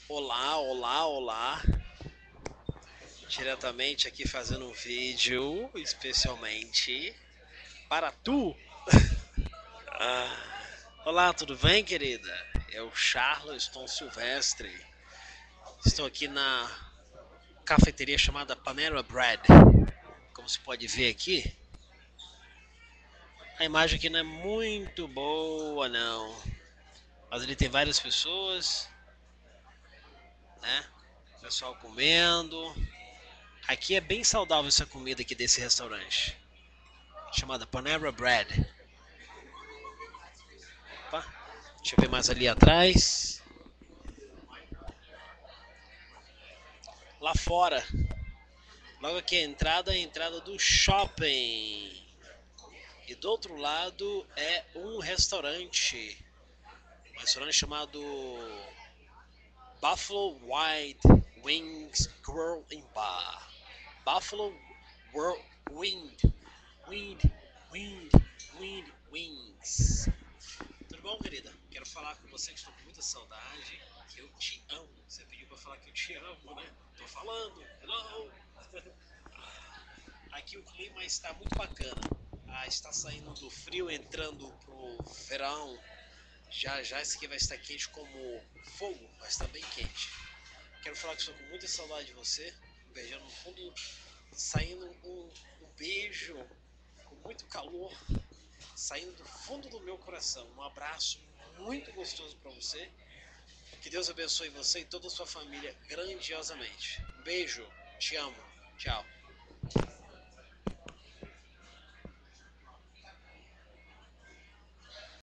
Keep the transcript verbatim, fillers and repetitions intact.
Olá, olá, olá. Diretamente aqui fazendo um vídeo especialmente para tu. Ah, olá, tudo bem, querida? É o Charleston Silvestre. Estou aqui na cafeteria chamada Panera Bread. Como se pode ver aqui, a imagem aqui não é muito boa, não. Mas ali tem várias pessoas, né? Pessoal comendo. Aqui é bem saudável essa comida aqui desse restaurante, chamada Panera Bread. Opa, deixa eu ver mais ali atrás. Lá fora, logo aqui a entrada é a entrada do shopping. E do outro lado é um restaurante. Um restaurante chamado Buffalo Wild Wings Grill and Bar. Buffalo World Wind. Wind, Wind, Wind, Wings. Tudo bom, querida? Quero falar com você que estou com muita saudade. Que eu te amo. Você pediu pra falar que eu te amo, né? Tô falando. Hello! Aqui o clima está muito bacana. Ah, está saindo do frio, entrando pro verão. Já já isso aqui vai estar quente como fogo, vai estar bem quente. Quero falar que estou com muita saudade de você. Beijando no fundo, saindo um, um beijo com muito calor, saindo do fundo do meu coração. Um abraço muito gostoso para você. Que Deus abençoe você e toda a sua família grandiosamente. Um beijo, te amo, tchau.